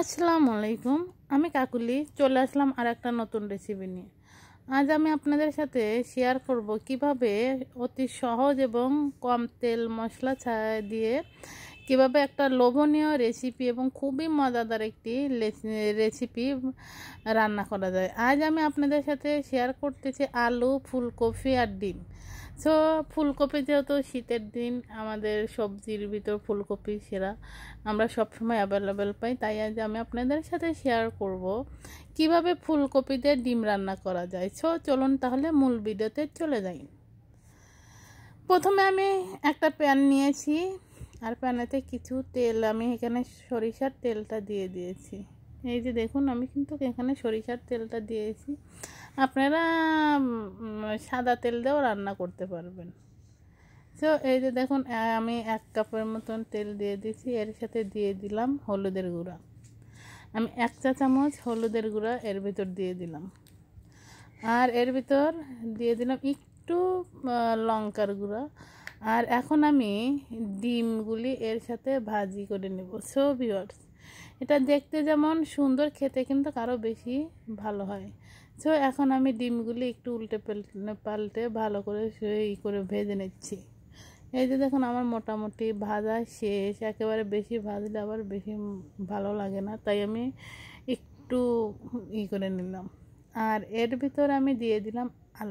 আসসালামু আলাইকুম। আমি কাকুলি চলে আসলাম আর একটা নতুন রেসিপি নিয়ে। আজ আমি আপনাদের সাথে শেয়ার করব কিভাবে অতি সহজ এবং কম তেল মশলা দিয়ে কিভাবে একটা লোভনীয় রেসিপি এবং খুবই মজাদার একটি রেসিপি রান্না করা যায়। আজ আমি আপনাদের সাথে শেয়ার করতেছি আলু, ফুলকপি আর ডিম। সো ফুলকপি যেহেতু শীতের দিন, আমাদের সবজির ভিতর ফুলকপি সেরা, আমরা সবসময় অ্যাভেলেবেল পাই, তাই আজ আমি আপনাদের সাথে শেয়ার করব কিভাবে ফুলকপি দিয়ে ডিম রান্না করা যায়। সো চলুন তাহলে মূল ভিডিওতে চলে যাই। প্রথমে আমি একটা প্যান নিয়েছি, আর প্যানেতে কিছু তেল, আমি এখানে সরিষার তেলটা দিয়ে দিয়েছি। এই যে দেখুন, আমি কিন্তু এখানে সরিষার তেলটা দিয়েছি। আপনারা সাদা তেল দিয়েও রান্না করতে পারবেন। তো এই যে দেখুন, আমি 1 কাপের মতন তেল দিয়ে দিয়েছি। এর সাথে দিয়ে দিলাম হলুদের গুঁড়া। আমি 1 চা চামচ হলুদের গুঁড়া এর ভিতর দিয়ে দিলাম। আর এর ভিতর দিয়ে দিলাম একটু লঙ্কার গুঁড়া। আর এখন আমি ডিমগুলি এর সাথে ভাজি করে নেব। সো ভিউয়ার্স, এটা দেখতে যেমন সুন্দর, খেতে কিন্তু আরও বেশি ভালো হয়। সো এখন আমি ডিমগুলি একটু উল্টে পাল্টে ভালো করে ভেজে নিচ্ছি। এই যে দেখুন, আমার মোটামুটি ভাজা শেষ। একেবারে বেশি ভাজলে আবার বেশি ভালো লাগে না, তাই আমি একটু করে নিলাম। আর এর ভিতর আমি দিয়ে দিলাম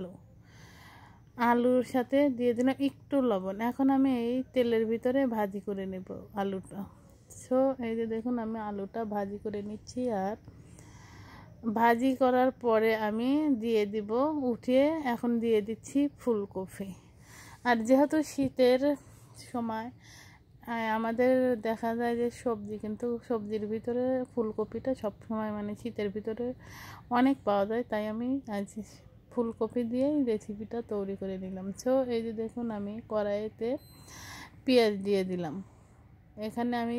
আলুর সাথে দিয়ে দিলাম একটু লবণ। এখন আমি এই তেলের ভিতরে ভাজি করে নেব আলুটা। সো এই যে দেখুন, আমি আলুটা ভাজি করে নিচ্ছি। আর ভাজি করার পরে আমি দিয়ে দিব, উঠিয়ে এখন দিয়ে দিচ্ছি ফুলকপি। আর যেহেতু শীতের সময়, আমাদের দেখা যায় যে সবজির ভিতরে ফুলকপিটা সবসময়, মানে শীতের ভিতরে অনেক পাওয়া যায়, তাই আমি আজ ফুলকপি দিয়েই রেসিপিটা তৈরি করে নিলাম। সো এই যে দেখুন, আমি কড়াইতে পেঁয়াজ দিয়ে দিলাম। এখানে আমি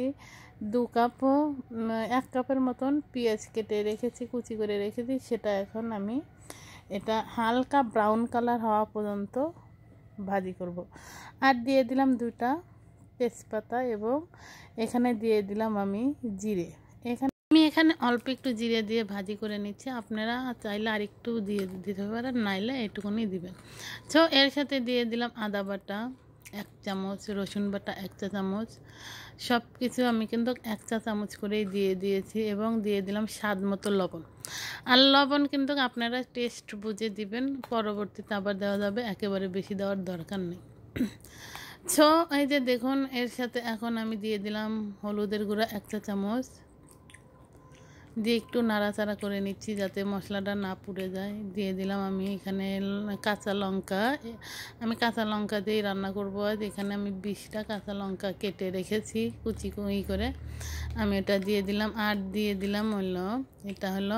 1 কাপের মতন পেঁয়াজ কেটে রেখেছি, কুচি করে রেখেছি। সেটা এখন আমি এটা হালকা ব্রাউন কালার হওয়া পর্যন্ত ভাজি করব। আর দিয়ে দিলাম 2টা তেজপাতা, এবং এখানে দিয়ে দিলাম আমি জিরে। এখানে অল্প একটু জিরে দিয়ে ভাজি করে নিচ্ছি। আপনারা চাইলে আর একটু দিয়ে দিতে পারেন, নাইলে এটুকুনি দিবেন। সো এর সাথে দিয়ে দিলাম আদা বাটা 1 চামচ, রসুন বাটা 1 চা চামচ। সব কিছু আমি কিন্তু 1 চা চামচ করেই দিয়ে দিয়েছি, এবং দিয়ে দিলাম স্বাদ মতো লবণ। আর লবণ কিন্তু আপনারা টেস্ট বুঝে দিবেন, পরবর্তীতে আবার দেওয়া যাবে, একেবারে বেশি দেওয়ার দরকার নেই। সো এই যে দেখুন, এর সাথে এখন আমি দিয়ে দিলাম হলুদের গুঁড়া 1 চা চামচ, দিয়ে একটু নাড়াচাড়া করে নিচ্ছি যাতে মশলাটা না পুড়ে যায়। দিয়ে দিলাম আমি এখানে কাঁচা লঙ্কা। আমি কাঁচা লঙ্কা দিয়েই রান্না করবো আজ। এখানে আমি 20টা কাঁচা লঙ্কা কেটে রেখেছি কুচি করে, আমি এটা দিয়ে দিলাম। আর দিয়ে দিলাম এটা হলো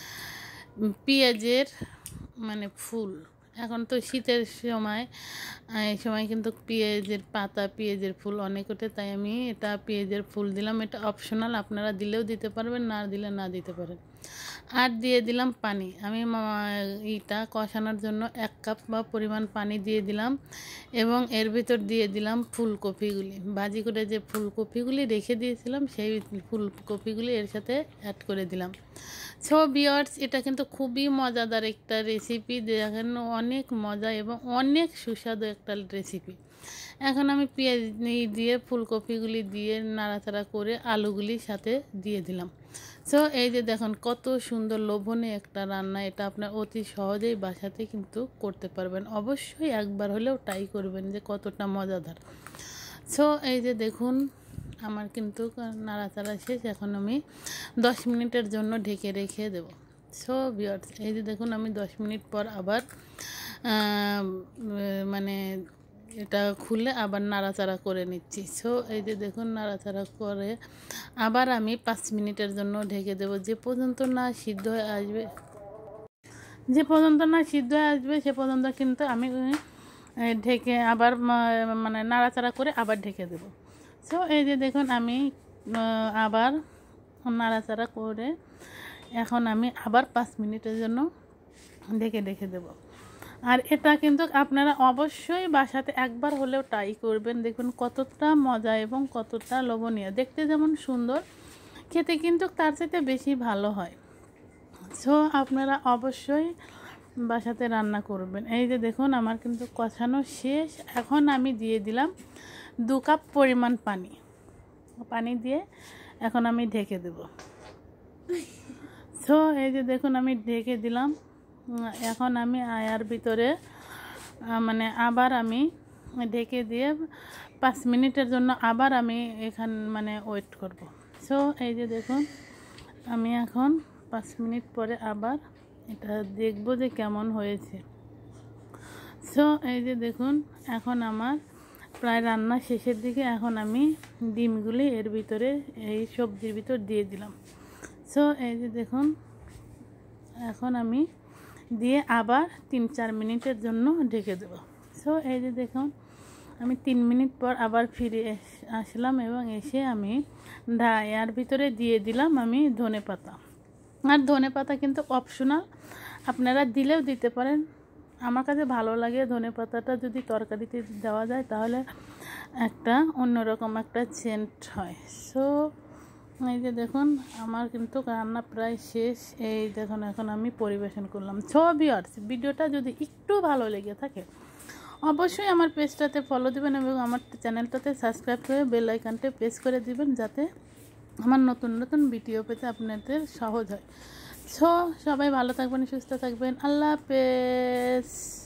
পেঁয়াজের মানে ফুল। এখন তো শীতের সময়, এই সময় কিন্তু পেঁয়াজের পাতা, পেঁয়াজের ফুল অনেক ওঠে, তাই আমি এটা পেঁয়াজের ফুল দিলাম। এটা অপশনাল, আপনারা দিলেও দিতে পারবেন, না দিলে না দিতে পারেন। আর দিয়ে দিলাম পানি। আমি এটা কষানোর জন্য 1 কাপ বা পরিমাণ পানি দিয়ে দিলাম, এবং এর ভিতর দিয়ে দিলাম ফুলকপিগুলি। ভাজি করে যে ফুলকপিগুলি রেখে দিয়েছিলাম, সেই ফুলকপিগুলি এর সাথে অ্যাড করে দিলাম। সো ভিউয়ার্স, এটা কিন্তু খুবই মজাদার একটা রেসিপি, দেখেন অনেক মজা এবং অনেক সুস্বাদু একটা রেসিপি। এখন আমি পেঁয়াজ দিয়ে ফুলকপিগুলি দিয়ে নাড়াচাড়া করে আলুগুলির সাথে দিয়ে দিলাম। সো এই যে দেখুন, কত সুন্দর লোভনীয় একটা রান্না। এটা আপনার অতি সহজেই বাসাতে কিন্তু করতে পারবেন। অবশ্যই একবার হলেও ট্রাই করবেন যে কতটা মজাদার। সো এই যে দেখুন, আমার কিন্তু নাড়াচাড়া শেষ। এখন আমি 10 মিনিটের জন্য ঢেকে রেখে দেব। সো ভিউয়ার্স, এই যে দেখুন, আমি 10 মিনিট পর আবার মানে এটা খুলে আবার নাড়াচাড়া করে নিচ্ছি। সো এই যে দেখুন, নাড়াচাড়া করে আবার আমি 5 মিনিটের জন্য ঢেকে দেব, যে পর্যন্ত না সিদ্ধ হয়ে আসবে সে পর্যন্ত কিন্তু আমি ঢেকে আবার মানে নাড়াচাড়া করে আবার ঢেকে দেব। সো এই যে দেখুন, আমি আবার নাড়াচাড়া করে এখন আমি আবার 5 মিনিটের জন্য ঢেকে দেব। আর এটা কিন্তু আপনারা অবশ্যই বাসাতে একবার হলেও ট্রাই করবেন। দেখুন কতটা মজা এবং কতটা লোভনীয়, দেখতে যেমন সুন্দর, খেতে কিন্তু তার সাথে বেশি ভালো হয়। সো আপনারা অবশ্যই বাসাতে রান্না করবেন। এই যে দেখুন আমার কিন্তু কষানো শেষ। এখন আমি দিয়ে দিলাম 2 কাপ পরিমাণ পানি দিয়ে এখন আমি ঢেকে দেব। সো এই যে দেখুন আমি ঢেকে দিলাম। এখন আমি আয়ার ভিতরে মানে আবার আমি ঢেকে দিয়ে 5 মিনিটের জন্য আবার আমি মানে ওয়েট করব। সো এই যে দেখুন আমি এখন 5 মিনিট পরে আবার এটা দেখব যে কেমন হয়েছে। সো এই যে দেখুন এখন আমার প্রায় রান্না শেষের দিকে। এখন আমি ডিমগুলি এর ভিতরে এই সবজির ভিতর দিয়ে দিলাম। সো এই যে দেখুন এখন আমি দিয়ে আবার 3-4 মিনিটের জন্য ঢেকে দেব। সো এই যে দেখুন আমি 3 মিনিট পর আবার ফিরে আসলাম এবং এসে আমি এর ভিতরে দিয়ে দিলাম আমি ধনেপাতা। আর ধনেপাতা কিন্তু অপশনাল, আপনারা দিলেও দিতে পারেন। আমার কাছে ভালো লাগে ধনেপাতাটা যদি তরকারিতে দেওয়া যায় তাহলে একটা অন্যরকম একটা সেন্ট হয়। সো এই যে দেখুন আমার কিন্তু রান্না প্রায় শেষ। এই দেখুন এখন আমি পরিবেশন করলাম। সো ভিউয়ার্স, ভিডিওটা যদি একটু ভালো লেগে থাকে অবশ্যই আমার পেজটাতে ফলো দিবেন এবং আমার চ্যানেলটাতে সাবস্ক্রাইব করে বেল আইকনটা প্রেস করে দিবেন যাতে আমার নতুন নতুন ভিডিও পেতে আপনাদের সহজ হয়। সো সবাই ভালো থাকবেন, সুস্থ থাকবেন। আল্লাহ হাফেজ।